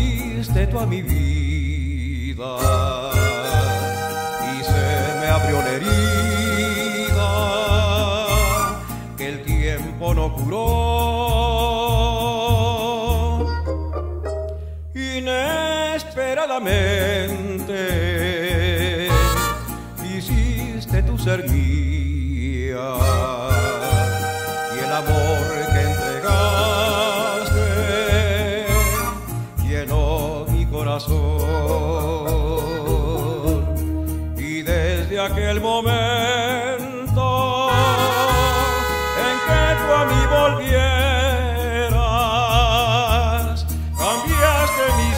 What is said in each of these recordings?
trajiste tú a mi vida y se me abrió la herida que el tiempo no curó. Inesperadamente quisiste tú ser mía y el amor que entregaste llenó mi corazón. Y desde aquel momento en que tú a mí volvieras, cambiaste mis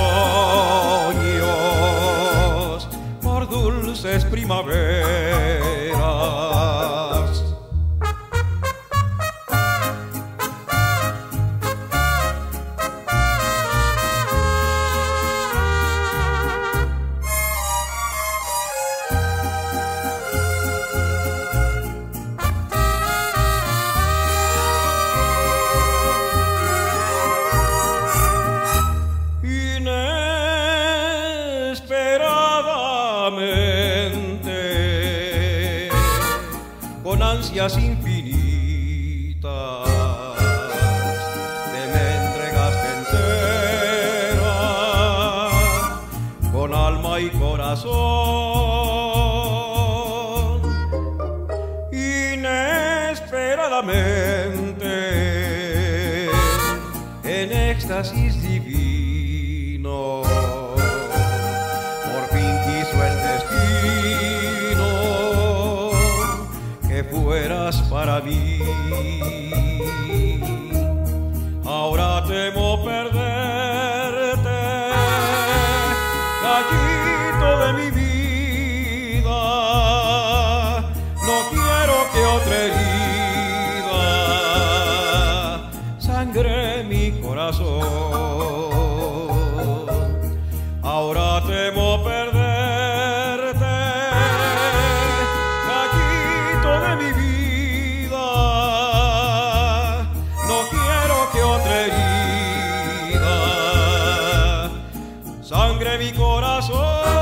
otoños por dulces primaveras. Inesperadamente, con ansias infinitas, te me entregaste entera, con alma y corazón. Inesperadamente, en éxtasis divino, por fin quiso el destino que fueras para mí. Ahora temo perderte, gallito de mi vida. No quiero que otra herida sangre mi corazón. Ahora temo perderte, gallito de mi vida. No quiero que otra herida sangre mi corazón.